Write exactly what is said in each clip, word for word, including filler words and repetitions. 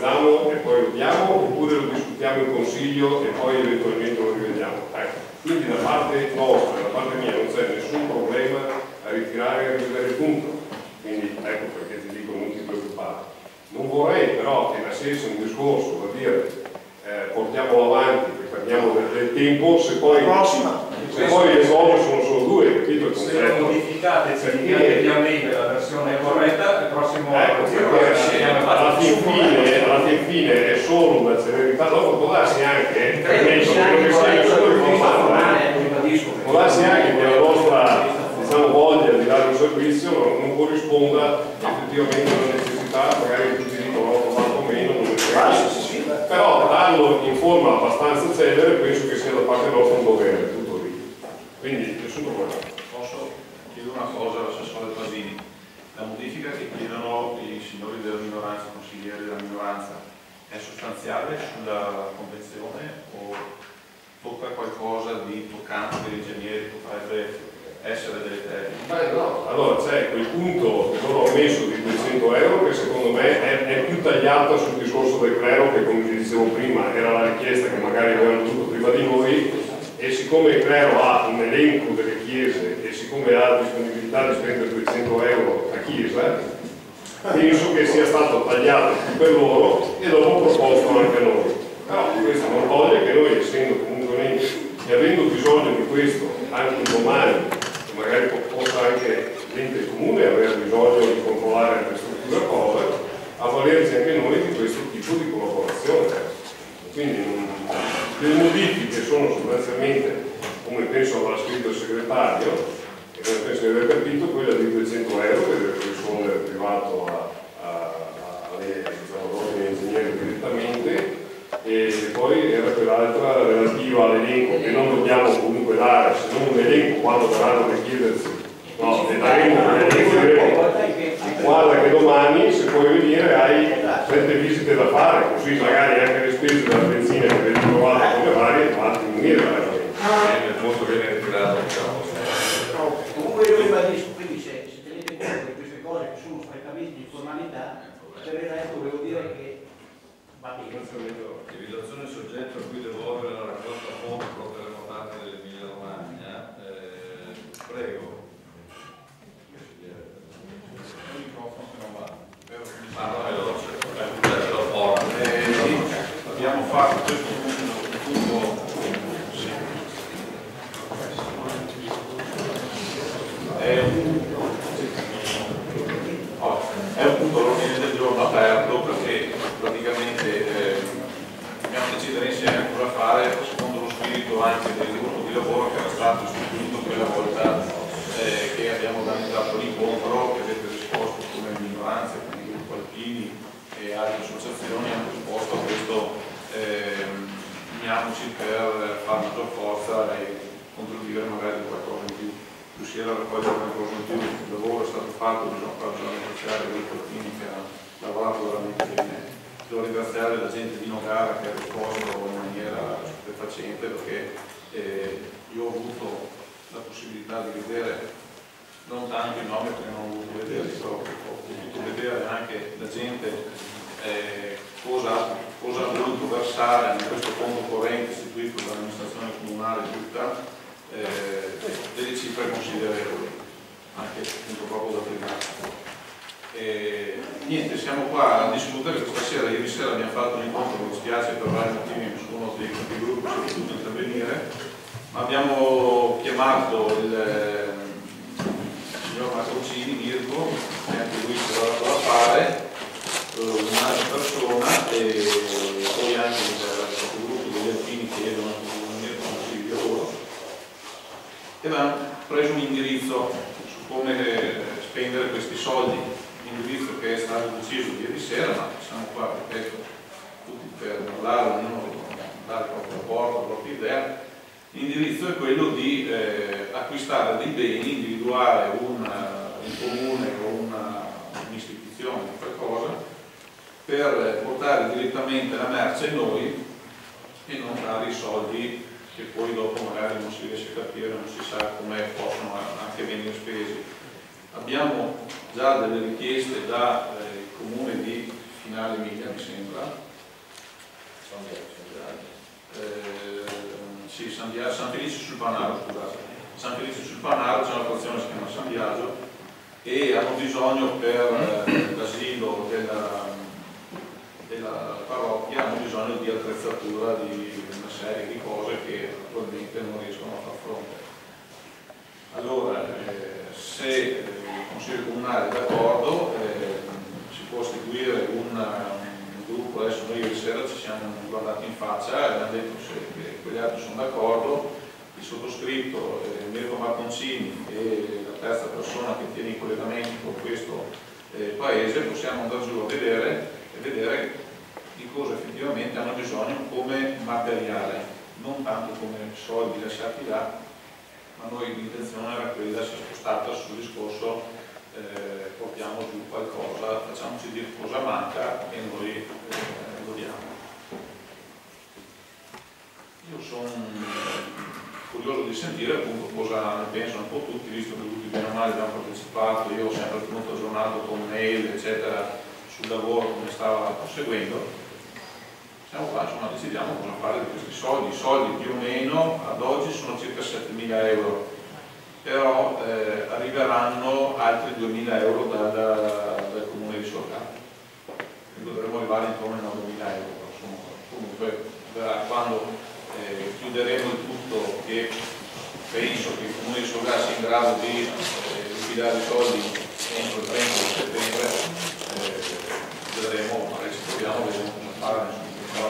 facciamo e poi lo diamo, oppure lo discutiamo in consiglio e poi eventualmente lo rivediamo. Ecco. Quindi da parte nostra, da parte mia, non c'è nessun problema a ritirare e a rivedere il punto. Quindi ecco perché ti dico non ti preoccupare. Non vorrei però che nascesse un discorso da dire eh, portiamolo avanti, che perdiamo del, del tempo, se poi, se poi le cose sono solo due, capito il concetto? Se modificate effettivamente la versione corretta, il prossimo ecco, perché alla fin fine, alla fin fine è solo una celerità, dopo può darsi anche può darsi anche che la nostra diciamo, voglia di dare un servizio non, non corrisponda effettivamente alla necessità, magari tutti dicono ho trovato meno, non è però darlo in forma abbastanza celere penso che sia da parte nostra un dovere, tutto lì. Quindi nessun problema. Posso chiedere una cosa all'assessore Pasini? La modifica che chiedono i signori della minoranza, i consiglieri della minoranza, è sostanziale sulla convenzione o tocca qualcosa di toccante per gli ingegneri, potrebbe essere delle tecniche? Beh no, allora c'è quel punto che loro ho messo di duecento euro che secondo me è, è più tagliata sul discorso del clero che come vi dicevo prima era la richiesta che magari avevano tutto prima di noi e siccome il clero ha un elenco delle chiese e siccome ha disponibilità di spendere duecento euro a chiesa penso che sia stato tagliato per loro e dopo proposto anche a noi. Però questo non toglie che noi essendo comunque e avendo bisogno di questo anche domani magari possa anche gente del comune avere bisogno di controllare per strutture o cose, avvalerci anche noi di questo tipo di collaborazione. Quindi non, le modifiche sono sostanzialmente, come penso avrà scritto il segretario, e come penso di aver capito, quella di duecento euro che deve rispondere privato a, a, a lei, diciamo, all'ordine ingegnere direttamente, e poi era quell'altra relativa all'elenco che non dobbiamo comunque dare, se non un elenco quando verranno a richiedersi, no, ne daremo un elenco, diremo guarda che domani se puoi venire hai sette visite da fare, così magari anche le spese della benzina che avete trovato come varie vanno a diminuire è molto bene ritirato, diciamo. Comunque io ribadisco, quindi se, se tenete conto di queste cose che sono strettamente di formalità, per il resto volevo dire che va bene. Utilizzazione soggetto a cui devolvere la raccolta fondi per le terremotati dell'Emilia Romagna. Eh, prego. Il microfono che non va. Parla veloce. Eh, sì, abbiamo fatto questo punto. Sì. È un, oh, è un punto all'ordine del giorno aperto perché praticamente eh, dobbiamo decidere insieme cosa fare secondo lo spirito anche del gruppo di lavoro che era stato istituito quella volta eh, che abbiamo organizzato l'incontro, che avete risposto come minoranze, come il gruppo Alpini e altre associazioni hanno risposto a questo eh, uniamoci per fare maggior forza e contribuire magari a qualcosa in più. Riuscire a raccogliere qualcosa in più, il lavoro è stato fatto, bisogna fare bisogna ringraziare il gruppo Alpini che ha lavorato veramente bene. Devo ringraziare la gente di Nogara che ha risposto in maniera stupefacente perché eh, io ho avuto la possibilità di vedere non tanto i nomi perché non ho voluto vederli, però ho potuto vedere anche la gente eh, cosa, cosa ha voluto versare in questo fondo corrente istituito dall'amministrazione comunale tutta, eh, delle cifre considerevoli, anche appunto proprio da privati. E, niente, siamo qua a discutere questa sera. Ieri sera abbiamo fatto un incontro, mi dispiace per vari motivi, nessuno dei gruppi si è potuto intervenire, ma abbiamo chiamato il, il signor Macrocini, Mirko, e anche lui si era dato da fare, un'altra persona, e poi anche il gruppo degli Alpini che erano venire con consigli di lavoro, e abbiamo preso un indirizzo su come spendere questi soldi. Indirizzo che è stato deciso ieri sera, ma siamo qua, ripeto, tutti per parlare, ognuno dare il proprio rapporto, la propria idea. L'indirizzo è quello di eh, acquistare dei beni, individuare un, un comune o un'istituzione, un qualcosa, per portare direttamente la merce a noi e non dare i soldi che poi dopo magari non si riesce a capire, non si sa come possono anche venire spesi. Abbiamo già delle richieste dal eh, comune di finale Emilia mi sembra, eh, sì, San, Dia, San Felice sul Panaro, scusate, San Felice sul Panaro c'è una frazione che si chiama San Biagio e hanno bisogno per eh, l'asilo della, della parrocchia, hanno bisogno di attrezzatura di una serie di cose che attualmente non riescono a far fronte. Allora, eh, se eh, il Consiglio Comunale è d'accordo, eh, si può istituire un, un gruppo. Adesso noi ieri sera ci siamo guardati in faccia e abbiamo detto se che quegli altri sono d'accordo, il sottoscritto, eh, Mirko Marconcini e la terza persona che tiene i collegamenti con questo eh, paese, possiamo andare giù a vedere e vedere di cosa effettivamente hanno bisogno come materiale, non tanto come soldi lasciati là, ma noi l'intenzione era quella, si è spostata sul discorso eh, portiamo giù qualcosa, facciamoci dire cosa manca e noi eh, lo diamo. Io sono curioso di sentire appunto cosa ne pensano un po' tutti, visto che tutti bene o male abbiamo partecipato, io ho sempre tenuto aggiornato con mail eccetera sul lavoro come stava proseguendo. Siamo qua, insomma, decidiamo cosa fare di questi soldi. I soldi più o meno ad oggi sono circa settemila euro, però eh, arriveranno altri duemila euro dal, dal comune di Sorgano, quindi dovremo arrivare intorno ai novemila euro. Insomma, comunque verrà quando eh, chiuderemo il tutto, che penso che il comune di Sorgano sia in grado di eh, liquidare i soldi entro il trenta di settembre, eh, vedremo, magari ci troviamo, vedremo come fare.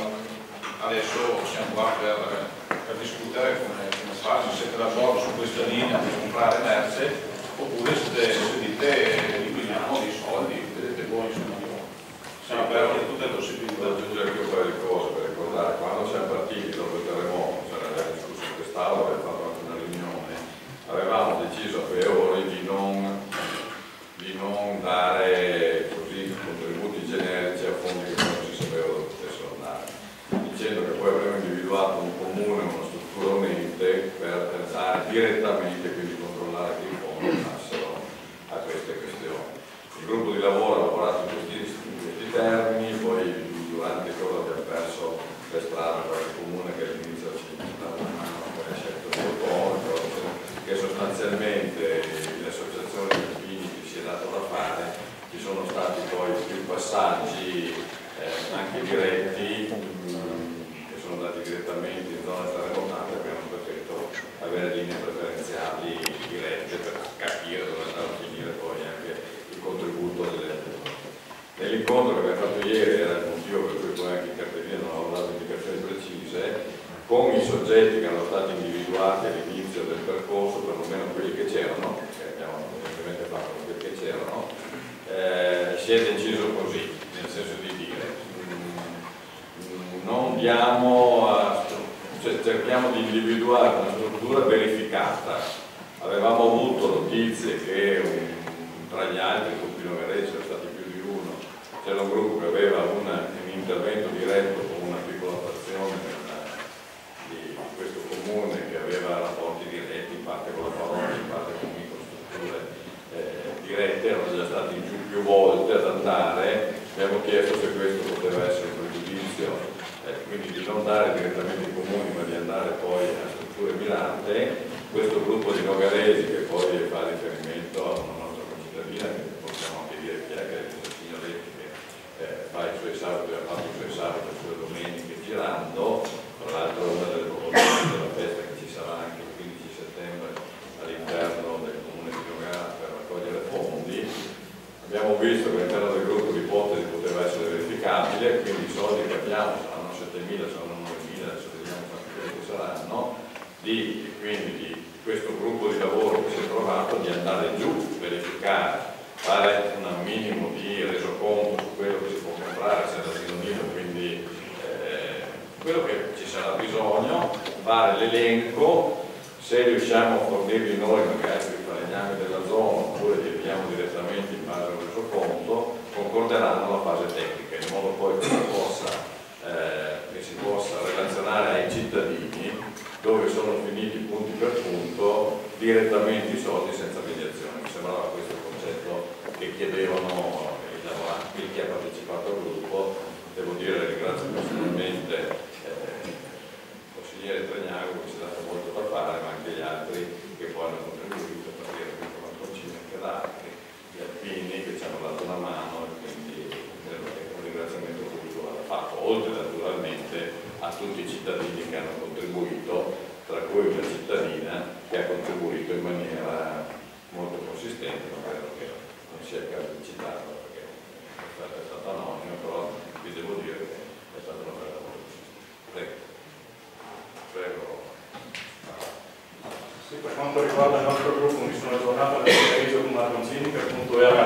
Adesso siamo qua per, per discutere come, come fare, se siete d'accordo su questa linea per comprare merce oppure se, se dite liquidiamo dei soldi, vedete voi insomma. Sì, però che tutte le possibilità. Devo aggiungere anche un paio di cose per ricordare, quando siamo partiti dopo il terremoto, cioè abbiamo discusso in quest'aula, abbiamo fatto anche una riunione, avevamo deciso a priori di non, di non dare così contributi generici a fondi che non si sapeva dove potessero andare, dicendo che poi avremmo individuato un comune, una struttura unente per pensare direttamente, quindi controllare che i fondi andassero a queste questioni. Il gruppo di lavoro ha lavorato in questi, in questi termini, poi durante il giorno abbiamo perso per strada qualche comune che all'inizio ci dava una mano, poi ha scelto il fondo, che sostanzialmente le associazioni di fini che si è dato da fare, ci sono stati poi più passaggi eh, anche diretti mh, che sono andati direttamente in zone terremotate, abbiamo preferito avere linee preferenziali dirette per capire dove andava a finire poi anche il contributo delle aziende. Nell'incontro che abbiamo fatto ieri era il motivo per cui poi anche i cartellini non hanno dato indicazioni precise, con i soggetti che erano stati individuati all'inizio del percorso, perlomeno quelli che c'erano, che abbiamo ovviamente fatto quelli che c'erano, eh, si è deciso così, nel senso di dire mh, non diamo a, cioè cerchiamo di individuare una struttura verificata. Avevamo avuto notizie che un, tra gli altri, il gruppo di Nogarese, sono stati più di uno, c'era un gruppo che aveva un, un intervento diretto con una piccola frazione di questo comune che aveva rapporti diretti, in parte con la parrocchia, in parte con microstrutture eh, dirette, erano già stati in giù più volte ad andare, abbiamo chiesto se questo poteva essere un pregiudizio, eh, quindi di non dare direttamente ai comuni ma di andare poi a strutture mirate. Questo gruppo di Nogaresi che poi fa riferimento a una nostra concittadina, che possiamo anche dire chi è, che è il signoretti che eh, fa i suoi sabati, ha fatto i suoi sabati, le sue domeniche girando, tra l'altro una delle promozioni della festa che ci sarà anche il quindici settembre all'interno del comune di Nogara per raccogliere fondi. Abbiamo visto che all'interno del gruppo l'ipotesi poteva essere verificabile, quindi i soldi che abbiamo saranno settemila, saranno novemila, adesso vediamo quanti quelli che saranno, di, quindi di questo gruppo di lavoro che si è trovato di andare giù, verificare, fare un minimo di resoconto su quello che si può comprare, se da sinonimo, quindi eh, quello che ci sarà bisogno, fare l'elenco, se riusciamo a fornirli noi, magari i falegnami della zona, oppure li vediamo direttamente in base al resoconto, concorderanno la fase tecnica, in modo poi che si possa, eh, che si possa relazionare ai cittadini dove sono finiti punti per punto direttamente i soldi senza mediazione. Mi sembrava questo il concetto che chiedevano i lavoranti, chi ha partecipato al gruppo fatto, oltre naturalmente a tutti i cittadini che hanno contribuito, tra cui una cittadina che ha contribuito in maniera molto consistente, ma credo che non sia il caso di citarla perché è stata anonima, però vi devo dire che è stata una bella molto consistente. Prego. Prego. Sì, per quanto riguarda il nostro gruppo, mi sono aggiornato nel pomeriggio con Marconcini, che appunto era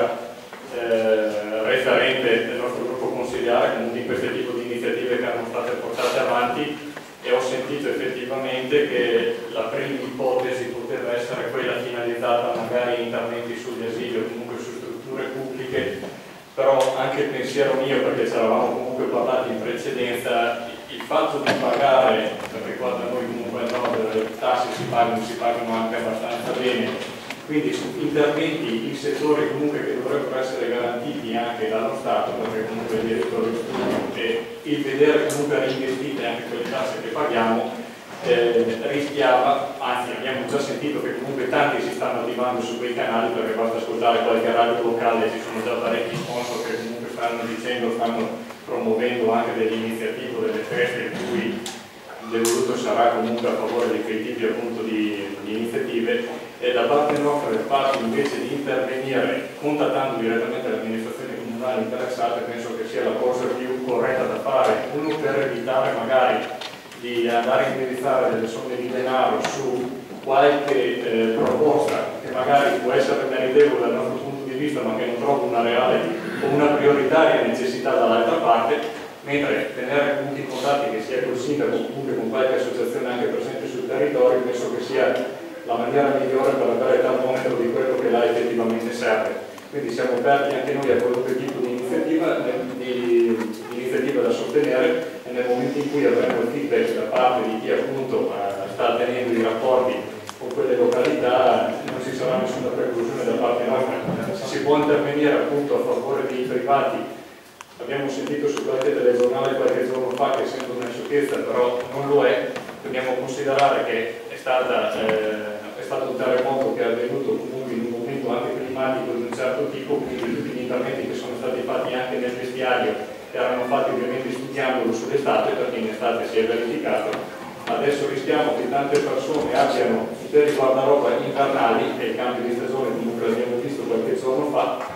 eh, referente del nostro gruppo consigliare comunque in questo tipo di iniziative che erano state portate avanti, e ho sentito effettivamente che la prima ipotesi poteva essere quella finalizzata magari a interventi sugli asili o comunque su strutture pubbliche, però anche il pensiero mio, perché ci eravamo comunque parlati in precedenza, il fatto di pagare, perché qua da noi comunque al nord le tasse si pagano, si pagano anche abbastanza bene, quindi su interventi in settori comunque che dovrebbero essere garantiti anche dallo Stato, perché comunque il diritto allo studio e il vedere comunque reinvestite anche quelle tasse che paghiamo, eh, rischiava, anzi abbiamo già sentito che comunque tanti si stanno attivando su quei canali, perché basta ascoltare qualche radio locale, ci sono già parecchi sponsor che comunque stanno dicendo, stanno promuovendo anche delle iniziative, delle feste in cui l'evoluto sarà comunque a favore di quei tipi appunto di, di iniziative, e da parte nostra, del fatto invece di intervenire contattando direttamente le amministrazioni comunali interessate, penso che sia la cosa più corretta da fare, uno per evitare magari di andare a indirizzare delle somme di denaro su qualche eh, proposta che magari può essere meritevole dal nostro punto di vista ma che non trova una reale o una prioritaria necessità dall'altra parte, mentre tenere appunto i contatti che sia col sindaco o comunque con qualche associazione anche presente sul territorio penso che sia la maniera migliore per avere il termometro di quello che là effettivamente serve. Quindi siamo aperti anche noi a qualunque tipo di iniziativa, di, di iniziativa da sostenere, e nel momento in cui avremo il feedback da parte di chi appunto eh, sta tenendo i rapporti con quelle località, non ci sarà nessuna preclusione da parte nostra. Si può intervenire appunto a favore dei privati. Abbiamo sentito su qualche telegiornale qualche giorno fa che sembra una sciocchezza, però non lo è. Dobbiamo considerare che è, stata, eh, è stato un terremoto che è avvenuto comunque in un momento anche climatico di un certo tipo, quindi tutti gli interventi che sono stati fatti anche nel vestiario erano fatti ovviamente studiandolo sull'estate, perché in estate si è verificato. Adesso rischiamo che tante persone abbiano interi guardaroba invernali, e il cambio di stagione comunque l'abbiamo visto qualche giorno fa,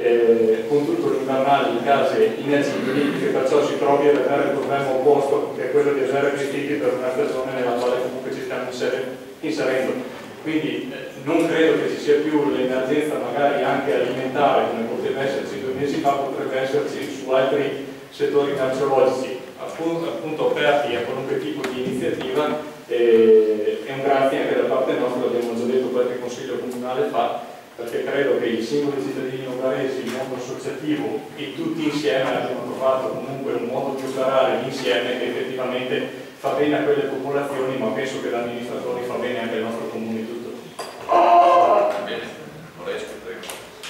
Eh, con tutto l'invernale in case inagibili, che perciò si trovi a vedere il problema opposto, che è quello di essere vestiti per una stagione nella quale comunque ci stiamo inserendo. Quindi eh, non credo che ci sia più l'emergenza magari anche alimentare come poteva esserci due mesi fa, potrebbe esserci su altri settori merceologici, appunto, appunto aperti a qualunque tipo di iniziativa, eh, e un grazie anche da parte nostra, l'abbiamo già detto qualche consiglio comunale fa, perché credo che i singoli cittadini novaresi, il mondo associativo e tutti insieme abbiamo trovato comunque un modo di operare insieme che effettivamente fa bene a quelle popolazioni, ma penso che da amministratori fa bene anche al nostro comune tutto. Bene, non riesco, prego.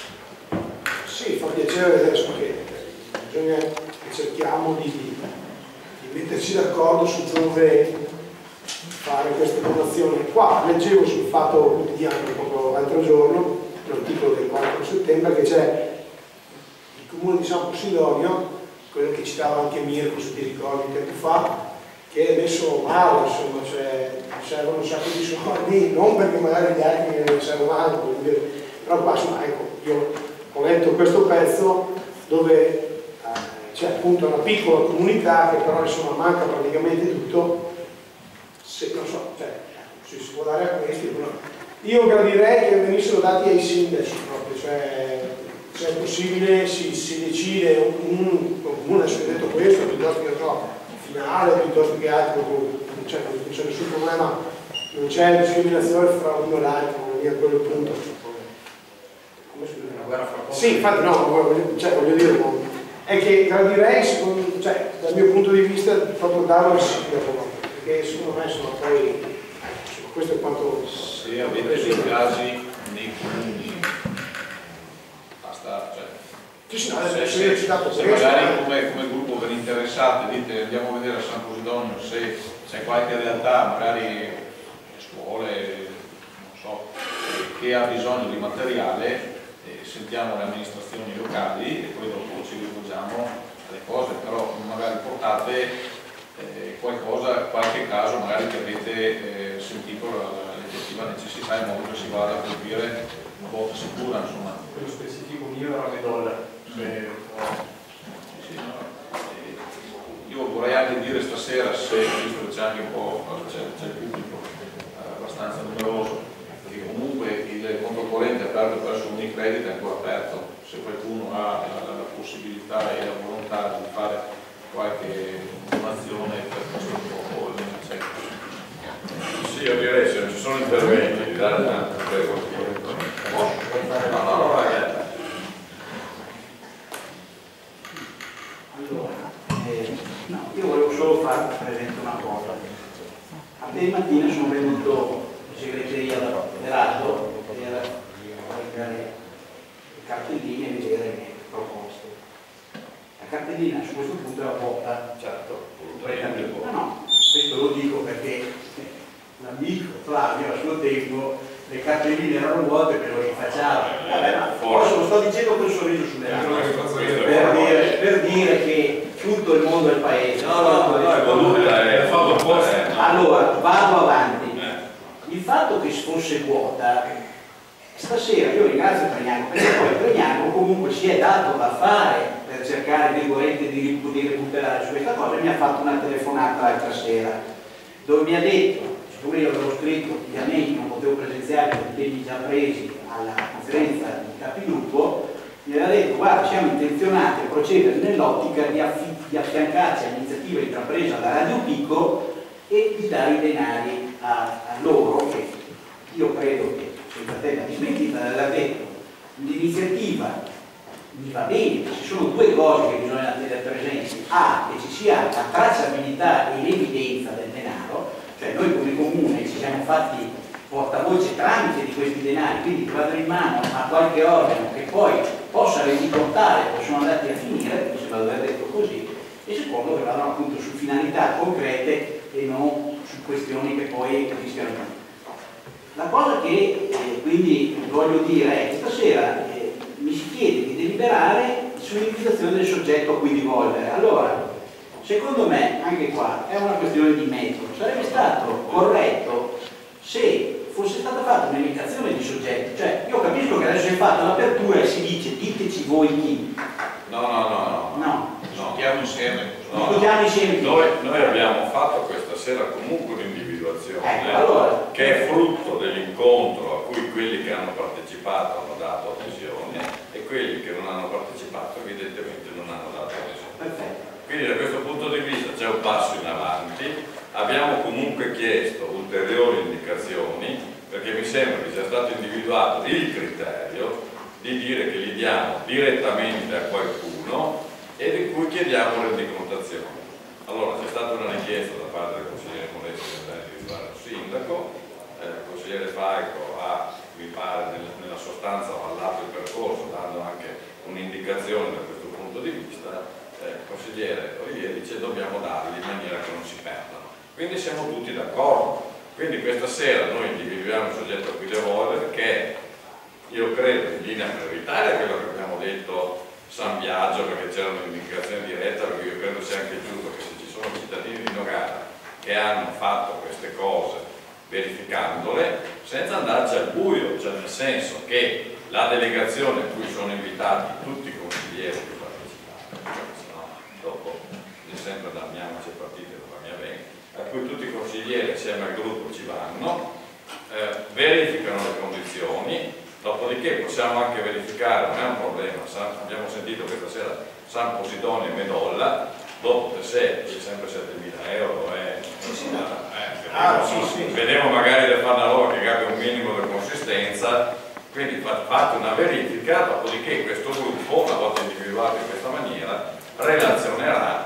Sì, fa piacere adesso che bisogna che cerchiamo di, di metterci d'accordo su dove fare queste donazioni. Qua leggevo sul Fatto Quotidiano proprio l'altro giorno, l'articolo del quattro settembre, che c'è il comune di San Possidonio, quello che citava anche Mirko, se ti ricordi tempo fa, che è messo male, insomma, cioè servono un sacco di soldi, non perché magari gli altri ne servono, però qua insomma, ecco, io ho letto questo pezzo dove eh, c'è appunto una piccola comunità che però insomma manca praticamente tutto, se non so, cioè, se si può dare a questi, però io gradirei che venissero dati ai sindaci proprio, cioè se è possibile si, si decide un comune, adesso ho detto questo, piuttosto che so, finale, piuttosto che altro, non c'è nessun problema, non c'è discriminazione fra uno e l'altro, non è quello il punto. Come si Una guerra fra pochi. Sì, infatti no, voglio, cioè, voglio dire, è che gradirei, secondo, cioè, dal mio punto di vista, proprio darlo al sindaco, perché secondo me sono poi, insomma, questo è quanto... Se avete dei casi nei comuni, basta, cioè, Sì, sì, no, se, se, se, se, se magari come, come gruppo ve ne interessate, dite andiamo a vedere a San Posidonio se c'è qualche realtà, magari scuole, non so, che ha bisogno di materiale, eh, sentiamo le amministrazioni locali e poi dopo ci rivolgiamo alle cose, però magari portare eh, sentito l'effettiva necessità in modo che si vada a colpire una volta sicura, insomma. Quello specifico mio era Medolla. Se... Sì, no. Io vorrei anche dire stasera, se visto che c'è anche un po', c'è il pubblico eh, abbastanza numeroso, che comunque il conto corrente aperto presso Unicredit è ancora aperto, se qualcuno ha la, la possibilità e la volontà di fare qualche donazione per questo scopo, c'è. Sì, io direi se non ci sono interventi di dare tanto, prego. No, no, no, ragazzi. Allora, eh, no, io volevo solo far presente una cosa. Appena mattina sono venuto in segreteria da Gerardo per guardare le cartelline e vedere le proposte. La cartellina su questo punto è la vuota, certo, no, no, questo lo dico perché l'amico Flavio a suo tempo le cartelline erano vuote per lo rifacciava. Vabbè, ma forse lo sto dicendo con il sorriso sulle labbra per dire, per dire che tutto il mondo è il paese. No, no, no, no, è voluta, è fatto apposta. Allora, vado avanti. Il fatto che fosse vuota, stasera io ringrazio Tragnano, perché poi Tragnano comunque si è dato da fare per cercare virgolette di, di recuperare su questa cosa e mi ha fatto una telefonata l'altra sera, dove mi ha detto, siccome io avevo scritto ovviamente non potevo presenziare per impegni già presi alla conferenza di capigruppo, mi aveva detto guarda siamo intenzionati a procedere nell'ottica di, di affiancarci all'iniziativa intrapresa da Radio Pico e di dare i denari a, a loro, che io credo che senza tema di smentita l'ha detto, l'iniziativa mi va bene, ci sono due cose che bisogna tenere presenti: A, che ci sia la tracciabilità e l'evidenza del denaro, cioè noi come comune ci siamo fatti portavoce tramite di questi denari, quindi che vadano in mano a qualche organo che poi possa rendicontare dove sono andati a finire, mi sembra di aver detto così, e secondo che vadano appunto su finalità concrete e non su questioni che poi rischiano di. La cosa che eh, quindi voglio dire è che stasera eh, mi si chiede di deliberare sull'individuazione del soggetto a cui rivolgere. Allora, secondo me, anche qua, è una questione di metodo. Sarebbe stato corretto se fosse stata fatta un'indicazione di soggetto. Cioè, io capisco che adesso è fatta l'apertura e si dice diteci voi chi. No, no, no, no. No. Discutiamo insieme. No, Discutiamo insieme chi. Noi, noi abbiamo fatto questa sera comunque un'individuazione ecco, allora, che è frutto dell'incontro a cui quelli che hanno partecipato hanno dato adesione e quelli che non hanno partecipato evidentemente non hanno dato adesione. perfetto. Quindi da questo punto di vista c'è un passo in avanti, abbiamo comunque chiesto ulteriori indicazioni perché mi sembra che sia stato individuato il criterio di dire che li diamo direttamente a qualcuno e di cui chiediamo rendicontazione. Allora c'è stata una richiesta da parte del consigliere Moletti di andare a individuare un sindaco, eh, il consigliere Falco ha, mi pare, nella, nella sostanza avallato il percorso dando anche un'indicazione da questo punto di vista. Eh, il consigliere Olivieri dice dobbiamo darli in maniera che non si perdano. Quindi siamo tutti d'accordo. Quindi questa sera noi individuiamo il soggetto a cui devolvere che io credo in linea prioritaria quello che abbiamo detto San Biagio, perché c'era un'indicazione diretta, perché io credo sia anche giusto che se ci sono cittadini di Nogara che hanno fatto queste cose verificandole senza andarci al buio, cioè nel senso che la delegazione a cui sono invitati tutti i consiglieri che partecipano, se no dopo è sempre andiamoci a partite non va mia bene, a cui tutti i consiglieri assieme al gruppo ci vanno, eh, verificano le condizioni. Dopodiché possiamo anche verificare, non è un problema, abbiamo sentito questa sera San Posidone e Medolla, dopo per sé c'è sempre settemila euro, eh, eh, ah, sì, sì. Vediamo magari di fare una roba che abbia un minimo di consistenza, quindi fate una verifica, dopodiché questo gruppo, una volta individuato in questa maniera, relazionerà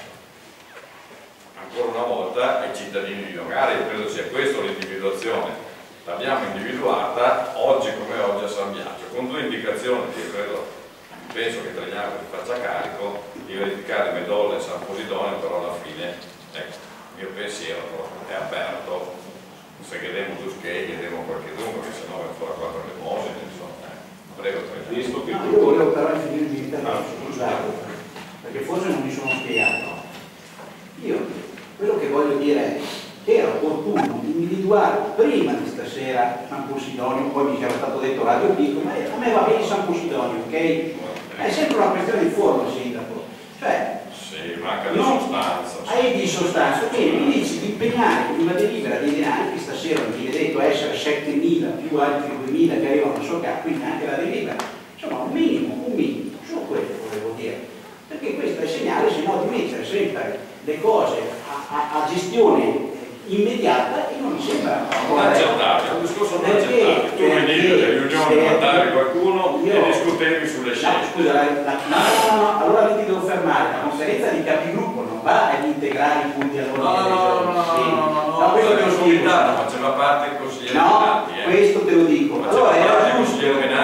ancora una volta ai cittadini di Nogara. Io credo sia questa l'individuazione. L'abbiamo individuata oggi come oggi a San Biagio, con due indicazioni che io credo, penso che Tragnano si faccia carico di verificare Medolla e San Posidone, però alla fine ecco, il mio pensiero è aperto, se chiediamo due scheghe, chiediamo qualche dunque, che se no è ancora quattro elemosine, insomma. Eh. Prego, Tragnano. No, io volevo però finire di intervento, scusate, perché forse non mi sono spiegato. Io quello che voglio dire è che era opportuno individuare prima di stasera San Posidonio, poi mi era stato detto Radio Pico, ma a me va bene San Posidonio, ok? È sempre una questione di forma, sindaco. Cioè, sì, manca di non, sostanza. Hai di sostanza, quindi mi dici di impegnare in una delibera dei denari che stasera mi viene detto essere settemila più altri duemila che arrivano a so capo, quindi anche la delibera, insomma un minimo, un minimo, solo quello volevo dire. Perché questo è il segnale, se no, di mettere sempre le cose a, a, a gestione immediata e non mi sembra non accettabile, è un discorso non accettabile. Tu mi dici che riunioni mandare qualcuno io, e discutevi sulle scelte. No, scusa, la, la, no, no, no, allora mi ti devo fermare, la conferenza di capigruppo non va ad integrare i punti all'ordine del giorno. No, no, no, no, no, questo te lo dico, faceva parte così. No, questo te lo dico. Allora era giusto.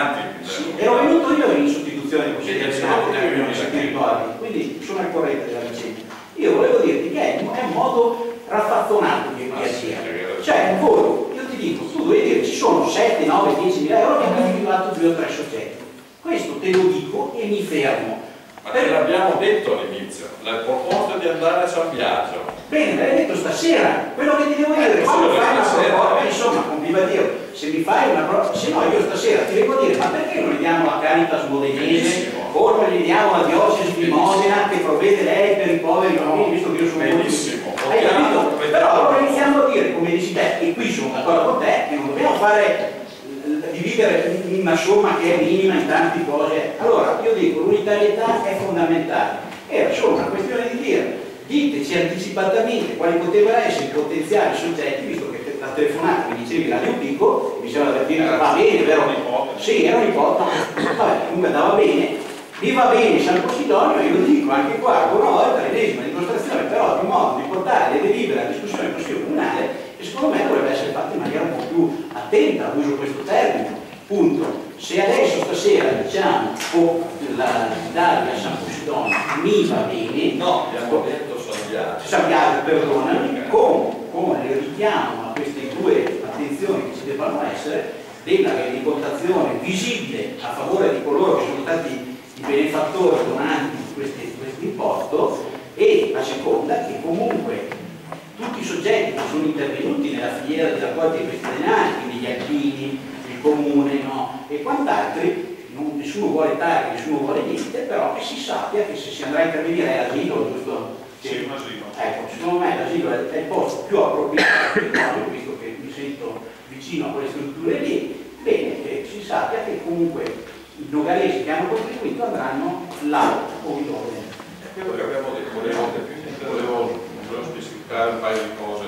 Sì, ero venuto io in sostituzione consigliere Venanti, non si ricordi, quindi sono al corrente della vicenda. Io volevo dirti che è un modo raffazzonato di dire. Cioè, voi, io ti dico, tu devi dire ci sono sette, nove, dieci mila euro che hanno individuato due o tre soggetti. Questo te lo dico e mi fermo. Ma te l'abbiamo detto all'inizio, la proposta di andare a San Biagio. Bene, me l'hai detto stasera, quello che ti devo dire, eh, quando fai una stasera, proposta, insomma, con viva Dio, se mi fai una proposta, se no io stasera ti devo dire, ma perché non gli diamo la Caritas modenese, o non gli diamo la diocesi di Modena che provvede lei per i poveri bambini, visto che io sono benissimo. Hai capito? Però allora iniziamo a dire, come dici te, e qui sono d'accordo con te, che non dobbiamo fare dividere una somma che è minima in tante cose. Allora io dico l'unitarietà è fondamentale, era solo una questione di dire diteci anticipatamente quali potevano essere i potenziali soggetti, visto che la telefonata mi dicevi Radio Pico, mi sembra per dire va bene, vero? Sì, era un'ipotesi, vabbè, comunque andava bene, mi va bene San Posidonio, io lo dico anche qua, una volta l'ennesima dimostrazione, però di modo di portare le delibere alla discussione del Consiglio Comunale, che secondo me dovrebbe essere fatta in maniera un po' più attenta, uso questo termine, punto. Se adesso stasera diciamo oh, la Daria San Posidonio mi va bene, no, abbiamo detto San Biagio, San Biagio, perdonami, con, con il richiamo a queste due attenzioni che ci debbano essere, della rendicontazione visibile a favore di coloro che sono stati i benefattori donanti di questo importo, e la seconda che comunque tutti i soggetti che sono intervenuti nella filiera di raccolta di questi denari, quindi gli alpini, il comune, no? E quant'altri, non, nessuno vuole tagli, nessuno vuole niente, però che si sappia che se si andrà a intervenire è l'asilo, giusto? Sì, un asilo. Ecco, secondo me l'asilo è, è il posto più appropriato, visto che mi sento vicino a quelle strutture lì, bene, che si sappia che comunque i nogaresi che hanno contribuito andranno là o in dove. Quello che abbiamo detto, volevo, volevo, volevo specificare un paio di cose.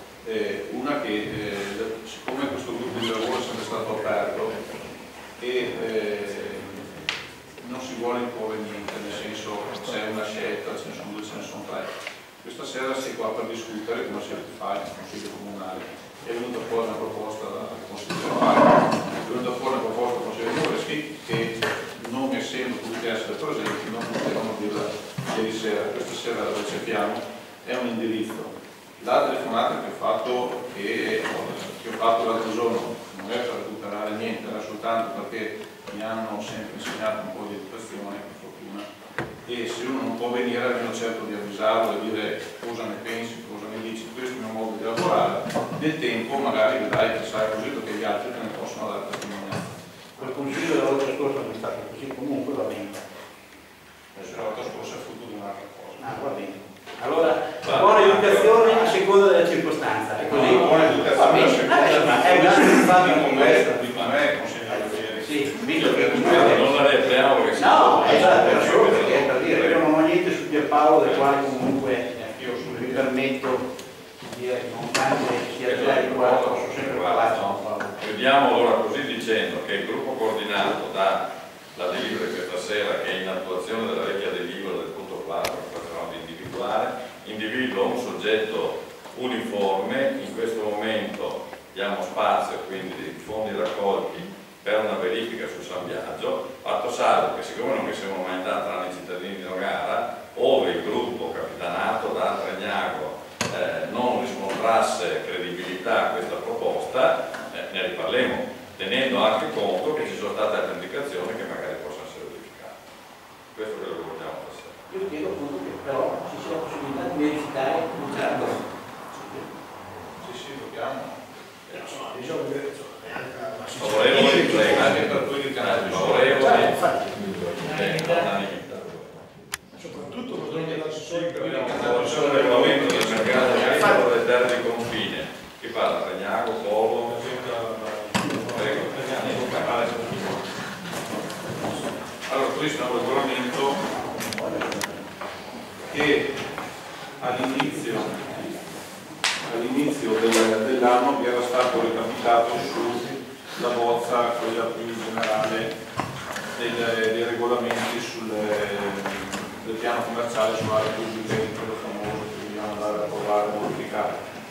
Eh, una che eh, siccome questo gruppo di lavoro è sempre stato aperto e eh, non si vuole imporre niente, nel senso c'è una scelta, ce ne sono due, ce ne sono tre. Questa sera si è qua per discutere, come si fa il Consiglio Comunale. È venuta fuori una proposta dal Consiglio Comunale, è venuta fuori una proposta dal Consiglio Comunale che non essendo potuti essere presenti non potevano dirla ieri sera. Questa sera la recepiamo, è un indirizzo. La telefonata che ho fatto, che, che ho fatto l'altro giorno, non è per recuperare niente, era soltanto perché mi hanno sempre insegnato un po' di educazione, per fortuna, e se uno non può venire almeno cerco di avvisarlo e dire cosa ne pensi, cosa ne dici, questo è il mio modo di lavorare. Nel tempo magari vedrai che sarà così perché gli altri te ne possono dare testimonianza. Quel consiglio della volta scorsa non è stato così, comunque va bene. La volta scorsa è frutto di un'altra cosa. Ah, va bene. Allora, buona educazione a seconda della circostanza, è così? No, buona educazione a seconda è un altro fatto di con me, questo. di me, consigliere ieri. Sì, visto che non la reperiamo perché no, esatto, era solo perché per dire, io non ho niente su Pierpaolo, del quale comunque Io mi permetto di dire che nonostante sia già di qua, posso sempre parlare. Chiudiamo allora così dicendo che il gruppo coordinato dalla delibera di questa sera, che è in attuazione della vecchia delibera del punto quattro che facevamo di individuare, individua un soggetto uniforme. In questo momento diamo spazio quindi di fondi raccolti per una verifica su San Biagio, fatto salvo che siccome non vi siamo mai andati tranne i cittadini di Nogara, ove il gruppo capitanato da Tragnago eh, non riscontrasse credibilità a questa proposta, eh, ne riparleremo, tenendo anche conto che ci sono state altre indicazioni che magari possono essere verificate. Questo è quello che vogliamo passare. Io chiedo appunto che però ci sia la possibilità di verificare un certo. Sì, sì, votiamo. Diciamo che Favorevoli, Anche per quelli che hanno favorevoli, infatti, unanimità. soprattutto per l'assessore che C'è un regolamento del mercato agricolo delle terre di confine che parla tra Gnago, Polo, prego. Allora, questo è un regolamento che all'inizio all'inizio del, dell'anno vi era stato recapitato sulla bozza, quella più generale del, dei regolamenti sul, del piano commerciale sull'area pubblica, quello famoso che dobbiamo andare a provare a modificare.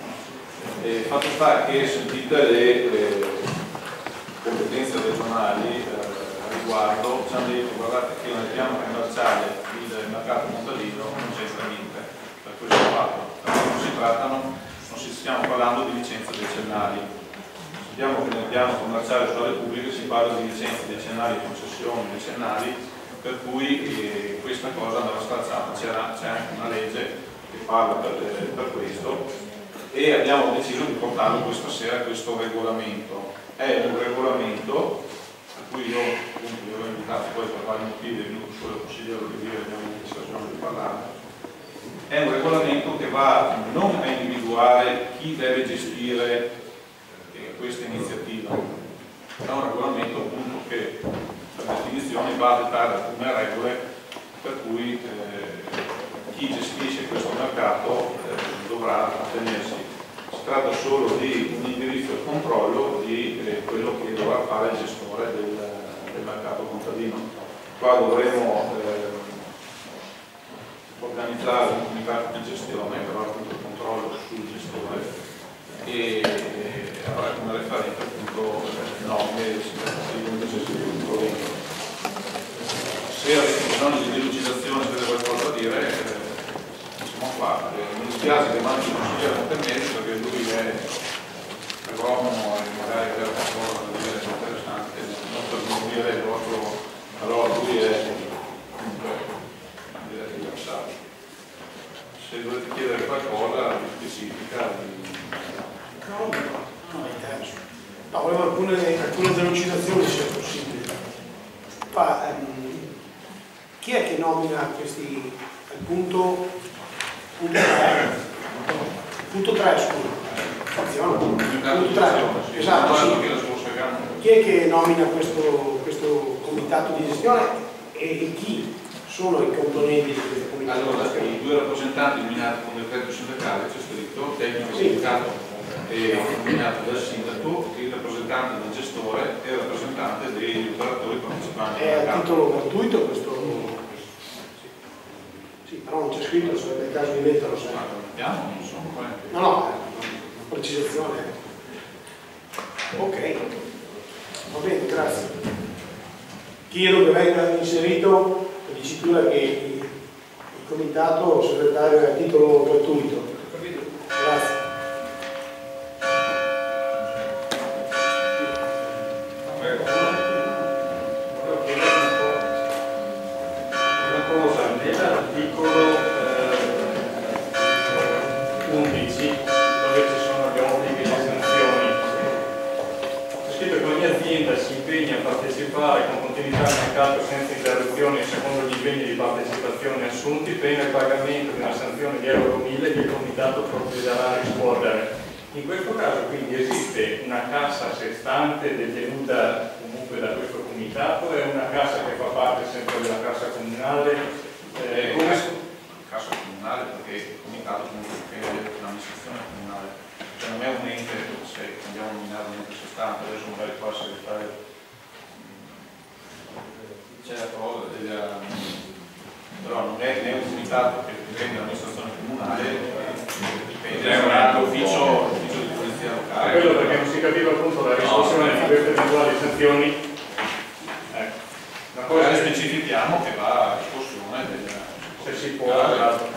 E fatto sta che sentite le, le competenze regionali eh, a riguardo, ci hanno detto guardate che nel piano commerciale il mercato contadino non c'entra niente, per questo fatto, non si trattano, non si stiamo parlando di licenze decennali. Sappiamo che nel piano commerciale sulle aree pubbliche si parla di licenze decennali, concessioni decennali, per cui eh, questa cosa andava stracciata, c'è anche una legge che parla per, per questo e abbiamo deciso di portarlo questa sera questo regolamento. È un regolamento a cui io appunto vi avevo invitato poi per vari motivi, è venuto solo il consigliere di dire, abbiamo avuto l'occasione di parlare. È un regolamento che va non a individuare chi deve gestire eh, questa iniziativa, è un regolamento appunto che per definizione va a dettare alcune regole per cui eh, chi gestisce questo mercato eh, dovrà attenersi. Si tratta solo di un indirizzo e controllo di eh, quello che dovrà fare il gestore del, del mercato contadino. Qua dovremo eh, organizzare un comitato di gestione che avrà appunto il controllo sul gestore e eh, avrà come referente appunto norme di se avete bisogno di delucidazione, se avete qualcosa da dire, eh, siamo qua. Eh, mi dispiace che manchi il consigliere Montemesi perché lui è agronomo e magari aveva qualcosa da dire interessante, non per non dire il vostro, però lui è comunque direi diversato. Se dovete chiedere qualcosa di specifica, di... no, no, no, volevo alcune, alcune delucidazioni se è possibile. Fa, ehm, chi è che nomina questi al punto punto tre? Punto tre, scusa. Funziona? Punto tre. Esatto, sì. Chi è che nomina questo, questo comitato di gestione e, e chi sono i componenti di questo comitato? Allora, i due rappresentanti nominati con decreto sindacale, c'è scritto, tecnico sì. sindacato e nominato dal sindaco, il rappresentante del gestore e il rappresentante degli operatori partecipanti. È a titolo gratuito questo? Sì, però non c'è scritto, se per caso di metterlo sai. Vediamo, non sono qua. No, no, una precisazione. Ok, va bene, grazie. Chiedo che venga inserito la dicitura che il, il comitato segretario è a titolo gratuito. Grazie. Nell'articolo undici, dove ci sono gli obblighi e le sanzioni, c'è scritto che ogni azienda si impegna a partecipare con continuità al mercato senza interruzioni secondo gli impegni di partecipazione assunti, pena il pagamento di una sanzione di euro mille che il comitato provvederà a rispondere. In questo caso quindi esiste una cassa a sé stante detenuta comunque da questo comitato, è una cassa che fa parte sempre della cassa comunale. Eh, come cassa comunale, perché il comitato comunque dipende dall'amministrazione comunale, cioè non è un ente, se andiamo a nominare un ente sostanza, adesso magari qua il segretario c'è la cosa, però non è, è un comitato che dipende dall'amministrazione comunale, dipende dall'ufficio di polizia locale. Quello perché non si capiva appunto la risoluzione di queste eventuali sanzioni. Ecco. Una cosa Poi specifichiamo che va a discussione del... se si può,